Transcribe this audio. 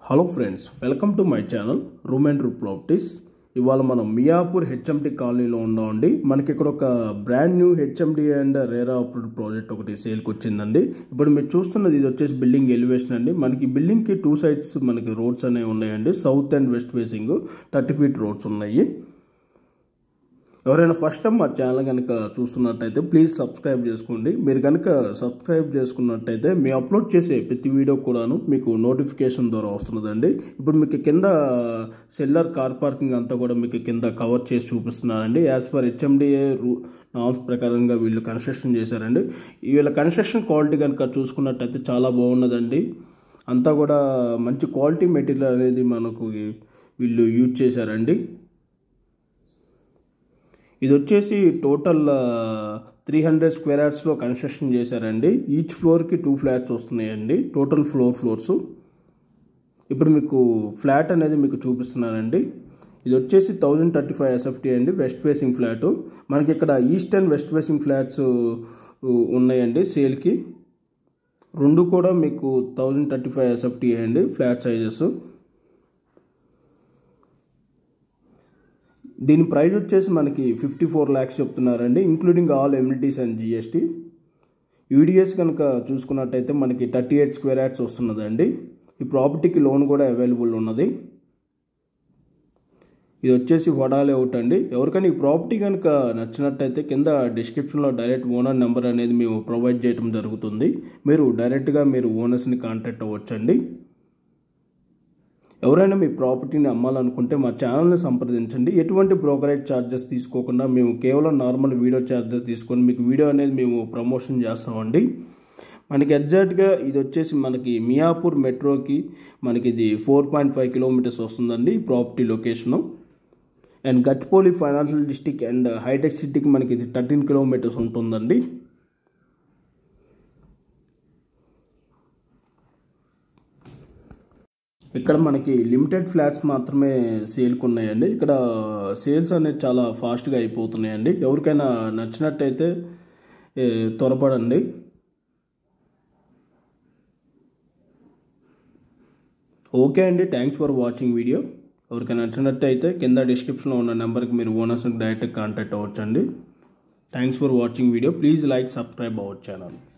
Hello friends, welcome to my channel Room and Roof Properties. ఇవాళ మనం Miyapur HMD కాలనీలో ఉన్నామండి. మనకి ఇక్కడ ఒక brand new HMDA and RERA approved project ఒకటి సేల్కి వచ్చిందండి. ఇప్పుడు మీరు చూస్తున్నది ఇది వచ్చేసి బిల్డింగ్ ఎలివేషన్ అండి. మనకి బిల్డింగ్కి టూ సైడ్స్ మనకి రోడ్స్ అనేవి ఉన్నాయండి. South and west facing 30 feet roads ఉన్నాయి. ఎవరైనా ఫస్ట్ టైం మా ఛానల్ కనుక చూస్తున్నట్టయితే ప్లీజ్ సబ్స్క్రైబ్ చేసుకోండి. మీరు కనుక సబ్స్క్రైబ్ చేసుకున్నట్టయితే మేము అప్లోడ్ చేసే ప్రతి వీడియో కూడాను మీకు నోటిఫికేషన్ ద్వారా వస్తున్నదండి. ఇప్పుడు మీకు కింద సెల్లర్ కార్ పార్కింగ్ అంతా కూడా మీకు కింద కవర్ చేసి చూపిస్తున్నానండి. యాజ్ పర్ హెచ్ఎండిఏ నామ్స్ ప్రకారంగా వీళ్ళు కన్స్ట్రక్షన్ చేశారండి. వీళ్ళ కన్స్ట్రక్షన్ క్వాలిటీ కనుక చూసుకున్నట్టయితే చాలా బాగున్నదండి. అంతా కూడా మంచి క్వాలిటీ మెటీరియల్ అనేది మనకు వీళ్ళు యూజ్ చేశారండి. ఇది వచ్చేసి టోటల్ 300 square yardsలో కన్స్ట్రక్షన్ చేశారండి. ఈచ్ ఫ్లోర్కి 2 flats వస్తున్నాయండి. Total floors. ఇప్పుడు మీకు ఫ్లాట్ అనేది మీకు చూపిస్తున్నానండి. ఇది వచ్చేసి 1035 SFT అండి. West facing flat. మనకి ఇక్కడ east and west facing flats ఉన్నాయండి సేల్కి. రెండు కూడా మీకు 1035 SFT అండి ఫ్లాట్ సైజెస్. దీని ప్రైస్ వచ్చేసి మనకి 54 lakhs చెప్తున్నారండి, including all amenities and GST. UDS కనుక చూసుకున్నట్టయితే మనకి 38 square yards వస్తున్నదండి. ఈ ప్రాపర్టీకి లోన్ కూడా అవైలబుల్ ఉన్నది. ఇది వచ్చేసి వడా లేఅవుట్ అండి. ఎవరికైనా ఈ ప్రాపర్టీ కనుక నచ్చినట్టయితే కింద డిస్క్రిప్షన్లో డైరెక్ట్ ఓనర్ నెంబర్ అనేది మేము ప్రొవైడ్ చేయడం జరుగుతుంది. మీరు డైరెక్ట్గా మీరు ఓనర్స్ని కాంటాక్ట్ అవ్వచ్చండి. ఎవరైనా మీ ప్రాపర్టీని అమ్మాలనుకుంటే మా ఛానల్ని సంప్రదించండి. ఎటువంటి బ్రోకరేజ్ ఛార్జెస్ తీసుకోకుండా మేము కేవలం నార్మల్ వీడియో ఛార్జెస్ తీసుకొని మీకు వీడియో అనేది మేము ప్రమోషన్ చేస్తామండి. మనకి ఎగ్జాక్ట్గా ఇది వచ్చేసి మనకి మియాపూర్ మెట్రోకి మనకి ఇది 4.5 kilometers వస్తుందండి ఈ property location. And Gachibowli financial district and hitech సిటీకి మనకి ఇది 13 kilometers ఉంటుందండి. ఇక్కడ మనకి లిమిటెడ్ ఫ్లాట్స్ మాత్రమే సేల్కి ఉన్నాయండి. ఇక్కడ సేల్స్ అనేది చాలా ఫాస్ట్గా అయిపోతున్నాయండి. ఎవరికైనా నచ్చినట్టయితే త్వరపడండి. ఓకే అండి, థ్యాంక్స్ ఫర్ వాచింగ్ వీడియో. ఎవరికైనా నచ్చినట్టయితే కింద డిస్క్రిప్షన్లో ఉన్న నెంబర్కి మీరు ఓనర్స్ని డైరెక్ట్గా కాంటాక్ట్ అవ్వచ్చండి. Thanks for watching video. Please like, subscribe our channel.